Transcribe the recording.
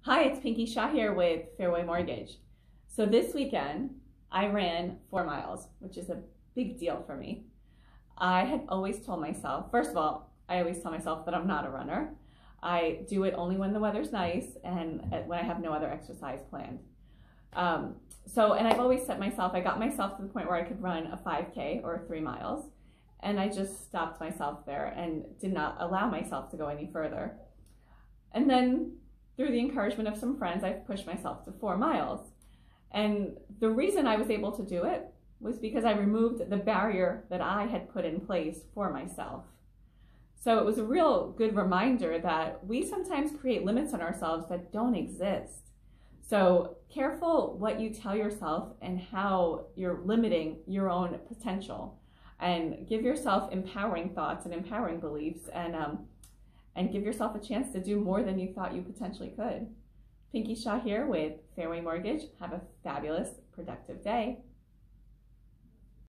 Hi, it's Pinky Shaw here with Fairway Mortgage. So this weekend, I ran 4 miles, which is a big deal for me. I had always told myself, first of all, I always tell myself that I'm not a runner. I do it only when the weather's nice and when I have no other exercise planned. And I've always set myself, I got myself to the point where I could run a 5K or 3 miles, and I just stopped myself there and did not allow myself to go any further. And then through the encouragement of some friends, I've pushed myself to 4 miles. And the reason I was able to do it was because I removed the barrier that I had put in place for myself. So it was a real good reminder that we sometimes create limits on ourselves that don't exist. So careful what you tell yourself and how you're limiting your own potential, and give yourself empowering thoughts and empowering beliefs, and give yourself a chance to do more than you thought you potentially could. Pinky Shaw here with Fairway Mortgage. Have a fabulous, productive day.